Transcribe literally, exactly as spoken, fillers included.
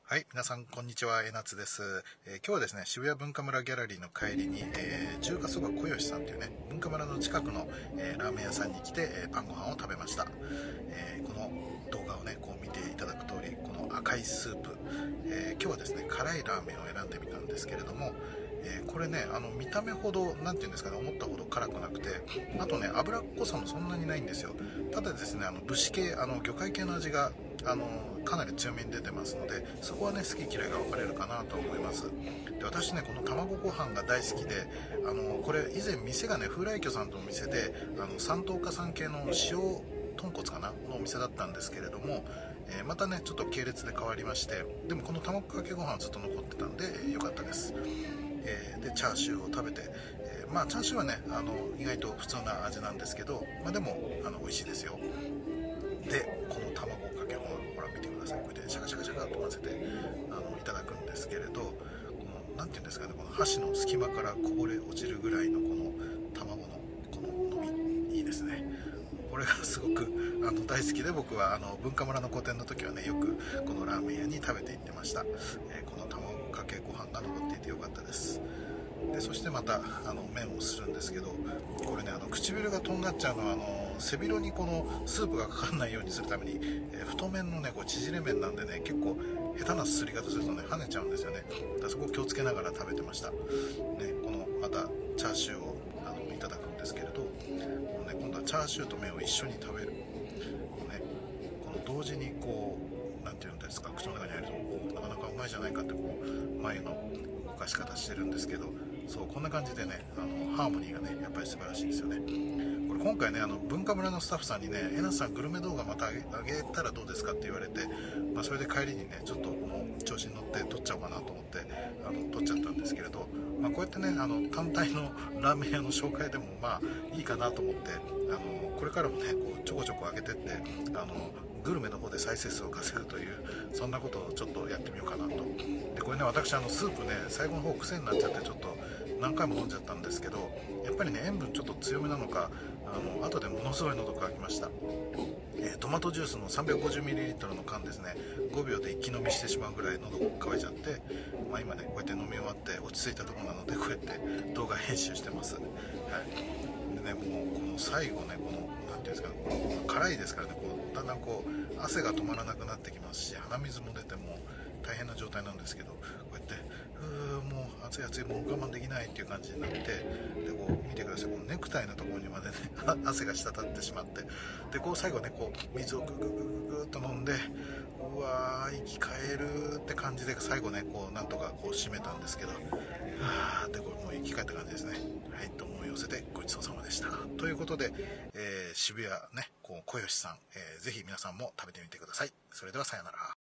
はい、皆さんこんにちは、えなつです、えー、今日はですね、渋谷文化村ギャラリーの帰りに、えー、中華そば小吉さんというね、文化村の近くの、えー、ラーメン屋さんに来て、えー、晩ご飯を食べました。えー、この動画をね、こう見ていただく通り、この赤いスープ、えー、今日はですね、辛いラーメンを選んでみたんですけれども、えー、これね、あの見た目ほど、なんていうんですかね、思ったほど辛くなくて、あとね、脂っこさもそんなにないんですよ。ただですね、あの武士系、あの魚介系の味があのかなり強めに出てますので、そこはね、好き嫌いが分かれるかなと思います。で、私ね、この卵ご飯が大好きで、あのこれ以前店がね、風来居さんとの店で、あの山東家さん系の塩豚骨かなのお店だったんですけれども、えー、またねちょっと系列で変わりまして、でもこの卵かけご飯はずっと残ってたんで良かったです。えー、でチャーシューを食べて、えーまあチャーシューはね、あの意外と普通な味なんですけど、まあ、でもあの美味しいですよ。でこの卵かけご飯、ほら見てください。これでシャカシャカシャカと混ぜてあのいただくんですけれど、このなんていうんですかね、この箸の隙間からこぼれ落ちるぐらいのこの卵のこの伸び、いいですね。これがすごくあの大好きで、僕はあの文化村の個展の時はね、よくこのラーメン屋に食べて行ってました。えー、この卵かけご飯が残っていてよかったです。でそしてまたあの麺をするんですけど、これね、あの唇がとんがっちゃうのは、あの背広にこのスープがかかんないようにするために、えー、太麺のねこう縮れ麺なんでね、結構下手なすり方するとね跳ねちゃうんですよね。だからそこを気をつけながら食べてました。ね、このまたチャーシューをあのいただくんですけれど、この、ね、今度はチャーシューと麺を一緒に食べる、この、ね、この同時にこうなんていうんですか、口の中に入るとなかなかうまいじゃないかって、こう眉の動かし方してるんですけど、そうこんな感じでね、あのハーモニーがねやっぱり素晴らしいですよね。これ今回ね、あの文化村のスタッフさんにね、えなさんグルメ動画また上げ上げたらどうですかって言われて、まあ、それで帰りにねちょっともう調子に乗って撮っちゃおうかなと思ってあの撮っちゃったんですけれど、まあ、こうやってね、あの単体のラーメン屋の紹介でもまあいいかなと思って、あのこれからもねこうちょこちょこ上げてって、あのグルメの方で再生数を稼ぐという、そんなことをちょっとやってみようかなと。でこれね、私あのスープね、最後の方癖になっちゃって、ちょっと何回も飲んじゃったんですけど、やっぱりね塩分ちょっと強めなのか、あの後でものすごい喉乾きました。えー、トマトジュースの さんびゃくごじゅうミリリットル の缶ですね、ごびょうで一気飲みしてしまうぐらい喉乾いちゃって、まあ、今ねこうやって飲み終わって落ち着いたところなので、こうやって動画編集してます。はい、でね、もうこの最後ね、このなんていうんですかね、この辛いですからね、こうだんだんこう汗が止まらなくなってきますし、鼻水も出ても大変な状態なんですけど、こうやってうーもう暑い暑い、もう我慢できないっていう感じになって、でこう見てください、このネクタイのところにまでね汗が滴ってしまって、でこう最後ねこう水をグググググっと飲んで、うわー生き返るって感じで最後ねこうなんとかこう締めたんですけど、はーってこれもう生き返った感じですね。はい、と思い寄せてごちそうさまでしたということで、えー、渋谷ねこう小吉さん、えー、ぜひ皆さんも食べてみてください。それではさよなら。